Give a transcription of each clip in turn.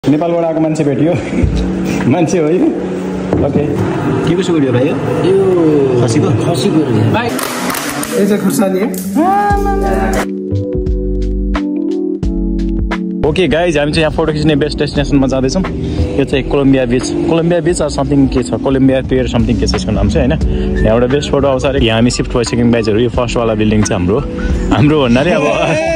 नेपालबाट आएको मान्छे भेटियो मान्छे हो यो ओके के कसो भिडियो भाइ यो खसीको भाइ यो चाहिँ खुर्सानी ओके गाइज हामी चाहिँ यहाँ फोटो खिच्ने बेस्ट डेस्टिनेसनमा जाँदैछौँ यो चाहिँ कोलम्बिया बिच समथिङ के छ कोलम्बिया पियर समथिङ के छ यसको नाम चाहिँ होइन यहाँबाट बेस्ट फोटो आउँछ अरे यहाँ हामी सिफ्ट भइसक्यौँ गाइजहरू यो फर्स्टवाला बिल्डिङ चाहिँ हाम्रो भन्नाले अब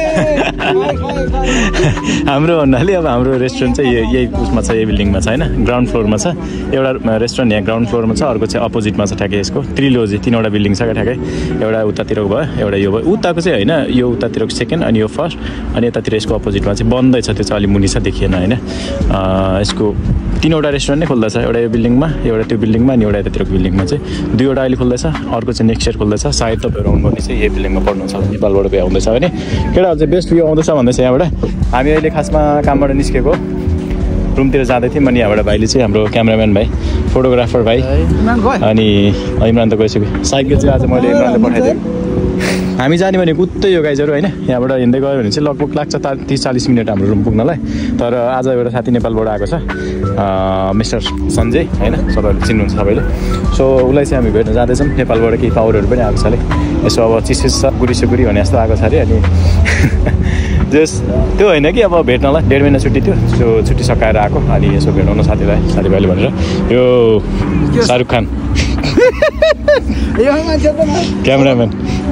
हाम्रो रेस्टुरेन्ट चाहिँ यही उसमा छ यही बिल्डिङमा छ होइन ग्राउन्ड फ्लोरमा छ एउटा रेस्टुरेन्ट यहाँ ग्राउन्ड फ्लोरमा छ अर्को चाहिँ अपोजिटमा छ ठ्याक्कै यसको त्रिलोजी तीनवटा बिल्डिङ छ क्या ठ्याक्कै एउटा उतातिरको भयो एउटा यो भयो उताको चाहिँ होइन यो उतातिरको सेकेन्ड अनि यो फर्स्ट अनि यतातिर यसको अपोजिटमा चाहिँ बन्दै छ त्यो चाहिँ अलि मुनि छ देखिएन होइन यसको तीनवटा रेस्टुरेन्ट नै खोल्दैछ एउटा यो बिल्डिङमा एउटा त्यो बिल्डिङमा अनि एउटा यतातिरको बिल्डिङमा चाहिँ दुईवटा अहिले खोल्दैछ अर्को चाहिँ नेक्स्ट इयर खोल्दैछ सायद तपाईँहरू आउनुपर्ने चाहिँ यही बिल्डिङमा पढ्नुहुन्छ नेपालबाट भए आउँदैछ भने केटाहरू चाहिँ बेस्ट भ्यू आउँदैछ भन्दैछ यहाँबाट हामी अहिले खासमा कामबाट निस्केको रुमतिर जाँदै थियौँ अनि यहाँबाट भाइले चाहिँ हाम्रो क्यामेराम्यान भाइ फोटोग्राफर भाइ अनि इमरान त गइसक्यो साइकल चाहिँ आज मैले इमरानले पठाइदिएँ हामी जाने भनेको उतै यो गाइजहरू होइन यहाँबाट हिँड्दै गयो भने चाहिँ लगभग लाग्छ 30-40 मिनट हाम्रो रुम पुग्नलाई तर आज एउटा साथी नेपालबाट आएको छ मिस्टर सञ्जय होइन सबैले चिन्नुहुन्छ सबैले सो उसलाई चाहिँ हामी भेट्न जाँदैछौँ नेपालबाट केही पावरहरू पनि आएको छ अरे यसो अब चिसिस छ गुडी भने जस्तो आएको छ अरे अनि त्यो होइन कि अब भेट्नलाई 1.5 महिना छुट्टी थियो त्यो छुट्टी सकाएर आएको अनि यसो भेटाउन साथीभाइले भनेर यो शाहरुख खान क्यामेराम्यान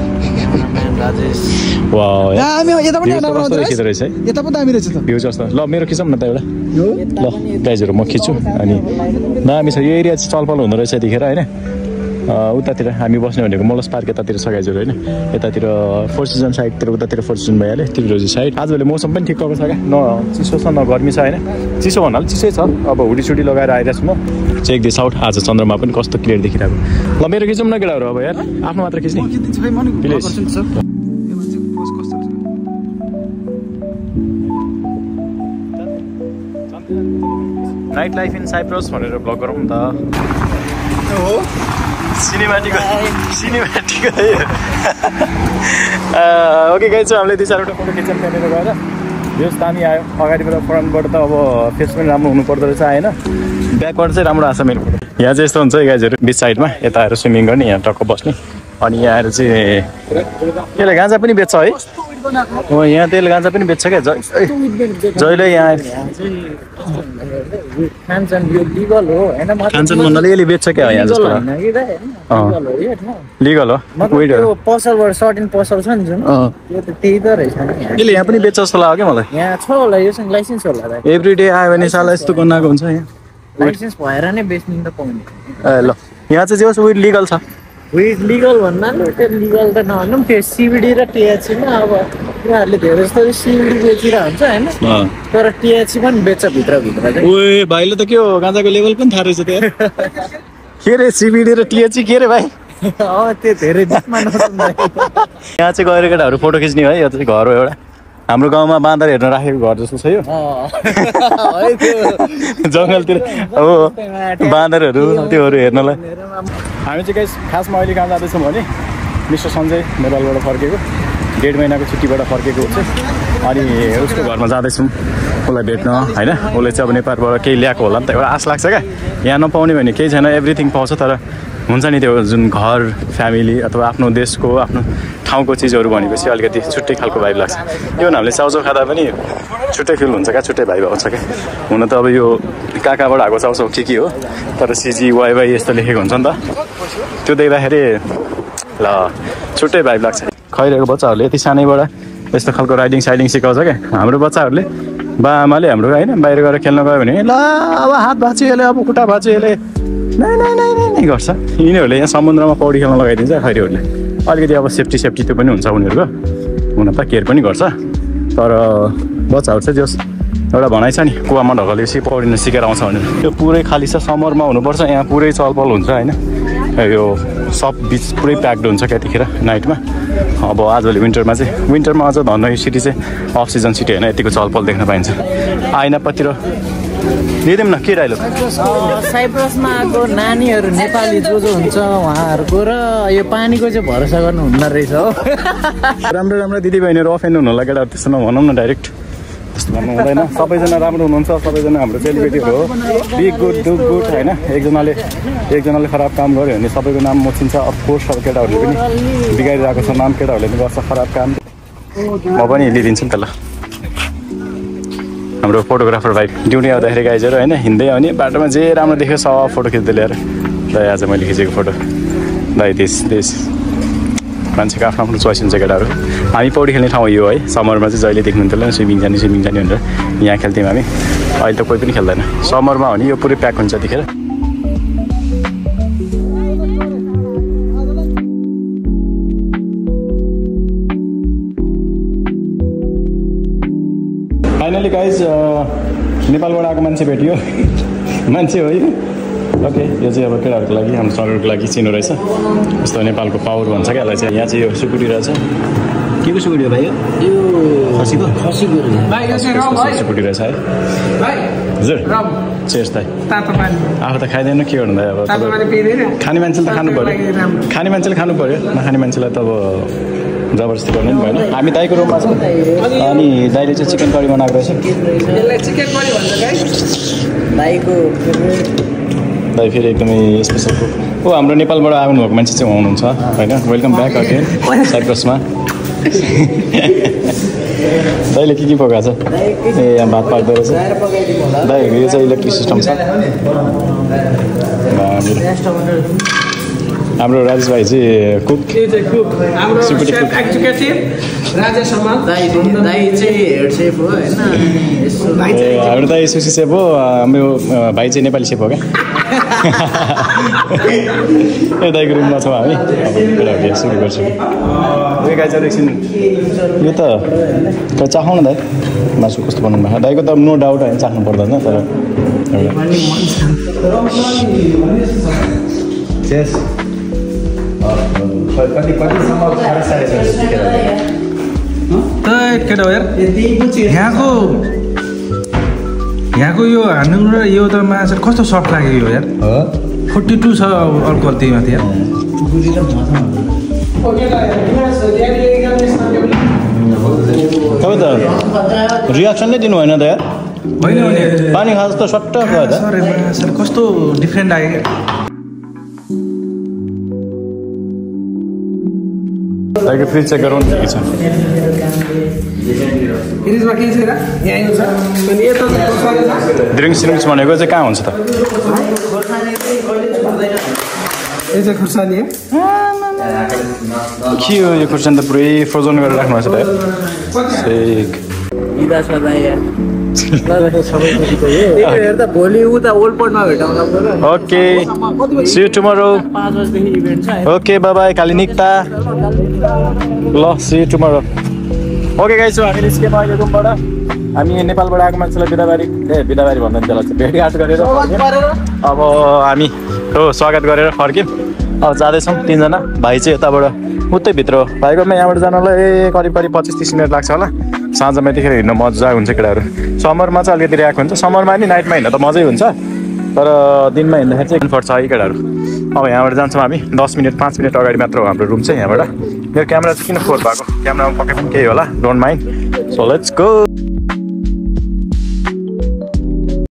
ल मेरो खिचौँ न त एउटा ल गाइजहरू म खिच्छु अनि दामी छ यो एरिया चाहिँ चलपल हुँदो रहेछ यतिखेर होइन उतातिर हामी बस्ने भनेको मलस पार्क यतातिर छ गाइजहरू होइन यतातिर फोर सिजन साइडतिर उतातिर फोर सिजन भइहाल्यो त्रिलोजी साइड आजभोलि मौसम पनि ठिक्कको छ क्या न चिसो छ न गर्मी छ होइन चिसो भन्नाले चिसै छ अब हुडीसुडी लगाएर आइरहेको छु म चेक दिस आउट आज चन्द्रमा पनि कस्तो क्लियर देखिरहेको ल मेरो खिचौँ न केटाहरू अब यार आफ्नो मात्र खिच्ने please night life in Cyprus भनेर ब्लग गरौँ नि त हो सिनेमाटिक ओके गाइज हामीले 2-4वटा फोटो खिच्यौँ त्यहाँनिर गएर जस दामी आयो अगाडिबाट फ्रन्टबाट त अब फेस पनि राम्रो हुनुपर्दो रहेछ आएन ब्याकबाट चाहिँ राम्रो आएको छ मेरो फोटो यहाँ चाहिँ यस्तो हुन्छ है गाइजहरू बिच साइडमा यता आएर स्विमिङ गर्ने यहाँ टक्क बस्ने अनि यहाँ आएर चाहिँ यसले गाँजा पनि बेच्छ है हो यहाँ तेल गाँजा पनि बेच्छ क्या जहिले यहाँ खान्छन् भन्नाले यसले बेच्छ क्या यहाँ जस्तो लिगल हो पसलबाट सर्टेन पसल छ नि जुन त्यो त त्यही त रहेछ यसले यहाँ पनि बेच्छ जस्तो लाग्यो क्या मलाई यहाँ छ होला योसँग लाइसेन्स होला एभ्री डे आयो भने साला यस्तो गनाएको हुन्छ यहाँ लाइसेन्स भएर नै बेच्नु त पाउने ए ल यहाँ चाहिँ जे होस् विड लिगल छ विड लिगल भन्नाले त्यो लिगल त नभनौँ त्यो सिबिडी र टिएचसीमा अब उनीहरूले धेरै जस्तो सिबिडी बेचिरहेको हुन्छ होइन तर टिएचसी पनि बेच्छ भित्रभित्र चाहिँ ओए भाइले त के हो गाँजाको लेभल पनि थाहा रहेछ त्यो के रे सिबिडी र टिएचसी के रे भाइ त्यो धेरै दिनमा नसुन्दा यहाँ चाहिँ गएर केटाहरू फोटो खिच्ने है यो चाहिँ घर हो एउटा हाम्रो गाउँमा बाँदर हेर्न राखेको घर जस्तो छ यो जङ्गलतिर हो बाँदरहरू त्योहरू हेर्नलाई हामी चाहिँ गाइस खासमा अहिले कहाँ जाँदैछौँ भने मिस्टर सञ्जय नेपालबाट फर्केको 1.5 महिनाको छुट्टीबाट फर्केको हुन्छ अनि उसको घरमा जाँदैछौँ उसलाई भेट्न होइन उसले चाहिँ अब नेपालबाट केही ल्याएको होला नि त एउटा आश लाग्छ क्या यहाँ नपाउने भने केही छैन एभ्रिथिङ पाउँछ तर हुन्छ नि त्यो जुन घर फ्यामिली अथवा आफ्नो देशको आफ्नो ठाउँको चिजहरू भनेपछि अलिकति छुट्टै खालको भाइब लाग्छ इभन हामीले चाउचाउ खाँदा पनि छुट्टै फिल हुन्छ क्या छुट्टै भाइब आउँछ क्या हुन त अब यो कहाँबाट आएको चाउचाउ के हो तर सिजी वाइ यस्तो लेखेको हुन्छ नि त त्यो देख्दाखेरि ल छुट्टै भाइब लाग्छ खैरहेको बच्चाहरूले यति सानैबाट यस्तो खालको राइडिङ साइडिङ सिकाउँछ क्या हाम्रो बच्चाहरूले बाआमाले हाम्रो होइन बाहिर गएर खेल्न गयो भने ल अब हात भाँच्यो यसले अब खुट्टा भाँच्यो यसले नै गर्छ यिनीहरूले यहाँ समुद्रमा पौडी खेल्न लगाइदिन्छ खैरीहरूले अलिकति अब सेफ्टी त्यो पनि हुन्छ उनीहरूको हुन त केयर पनि गर्छ तर बच्चाहरू चाहिँ जस एउटा भनाइ छ नि कुवामा ढकलेपछि पौडिन सिकेर आउँछ भनेर त्यो पुरै खाली छ समरमा हुनुपर्छ यहाँ पुरै चलपल हुन्छ होइन यो सब बिच पुरै प्याक्ड हुन्छ क्या यतिखेर नाइटमा अब आजभोलि विन्टरमा अझ धन्न यो सिटी चाहिँ अफ सिजन सिटी होइन यतिको चलपल देख्न पाइन्छ आइनापतिर लिदिउँ न के डाइलग साइप्रसमा आएको नानीहरू नेपाली जो हुन्छ उहाँहरूको र यो पानीको चाहिँ भरोसा गर्नु हुँदो रहेछ हो राम्रो दिदीबहिनीहरू अफेन्ड हुनु होला केटाहरू त्यस्तो नभनौँ न डाइरेक्ट त्यस्तो भन्नु हुँदैन सबैजना राम्रो हुनुहुन्छ सबैजना हाम्रो चेलीबेटीहरू हो बी गुड डु गुड होइन एकजनाले खराब काम गर्यो भने सबैको नाम मोचिन्छ अफकोर्स अब केटाहरूले पनि बिगारिरहेको छ नाम केटाहरूले पनि गर्छ खराब काम म पनि लिइदिन्छु नि त ल हाम्रो फोटोग्राफर भाइ ड्युटी आउँदाखेरि गाइजहरू होइन हिँड्दै आउने बाटोमा जे राम्रो देख्यो सब फोटो खिच्दै ल्याएर दाइ आज मैले खिचेको फोटो दाइ देश मान्छेको आफ्नो आफ्नो चोइस हुन्छ केटाहरू हामी पौडी खेल्ने ठाउँ यो है समरमा चाहिँ जहिले देख्नुहुन्थ्यो स्विमिङ जाने भनेर यहाँ खेल्थ्यौँ हामी अहिले त कोही पनि खेल्दैन समरमा हो नि यो पुरै प्याक हुन्छ त्यतिखेर फाइनली गाइज नेपालबाट आएको मान्छे भेटियो मान्छे हो यो ओके यो चाहिँ अब केटाहरूको लागि हाम्रो सरहरूको लागि चिनो रहेछ यस्तो नेपालको पावर भन्छ क्या यसलाई चाहिँ यहाँ चाहिँ यो सुकुटी रहेछ के को सुकुटी हो भाइ यो खसीको सुकुटी रहेछ है हजुर चेस दाइ आफू त खाइँदैन के गर्नु दाइ अब खाने मान्छेले त खानु पऱ्यो नखाने मान्छेलाई त अब जबरजस्ती गर्नु नि भएन हामी दाइको रुममा छौँ अनि दाइले चाहिँ चिकन करी बनाएको रहेछ दाइ फेरि एकदमै स्पेसल कुक ओ हाम्रो नेपालबाट आउनुभएको मान्छे चाहिँ हुनुहुन्छ होइन वेलकम ब्याक अगेन साइप्रसमा दाइले के पकाएको छ ए यहाँ भात पाक्दो रहेछ दाइहरूको यो चाहिँ इलेक्ट्रिक सिस्टम छ हाम्रो राजेश भाइ चाहिँ कुक हाम्रो दाइ सुसी सेफ हो हाम्रो भाइ चाहिँ नेपाली सेफ हो क्या ए दाइको रुममा छौँ हामी केटाहरूले सुरु गर्छौँ गाइजहरू एकछिन यो त चाखौँ न दाइ मासु कस्तो बनाउनु भएको दाइको त नो डाउट होइन चाख्नु पर्दैन तर केटा यार यहाँको यो हान्नु र यो त माछा कस्तो सफ्ट लाग्यो यो यार 42 छ अल्कोहल त्यही माथि यार तपाईँ त रियाक्सन नै दिनु भएन त यार होइन पानी खास त सट्ट भयो त सर कस्तो डिफ्रेन्ट लाग्यो दाइको फ्रिज चेक गरौँ के छ ड्रिङ्क्स भनेको चाहिँ कहाँ हुन्छ त के हो यो खुर्सानी त पुरै फ्रोजन गरेर राख्नु भएको छ okay see you tomorrow okay bye bye काली निक्ता ल see you tomorrow okay guys हामी निस्क्यौँ अहिले रुमबाट हामी नेपालबाट आएको मान्छेलाई बिदाबारी भन्दा नि त्यसलाई भेटघाट गरेर अब हामी स्वागत गरेर फर्क्यौँ अब जाँदैछौँ तिनजना भाइ चाहिँ यताबाट उतै भित्र हो भाइकोमा यहाँबाट जानलाई करिब 25-30 मिनट लाग्छ होला साँझमा यतिखेर हिँड्न मजा हुन्छ केटाहरू समरमा चाहिँ अलिकति आएको हुन्छ समरमा नि नाइटमा हिँड्दा त मजै हुन्छ तर दिनमा हिँड्दाखेरि चाहिँ कम्फर्ट छ है केटाहरू अब यहाँबाट जान्छौँ हामी 10 मिनट 5 मिनट अगाडि मात्र हो हाम्रो रुम चाहिँ यहाँबाट मेरो क्यामेरा चाहिँ किन फोर भएको क्यामेरामा पक्कै पनि केही होला don't mind so let's go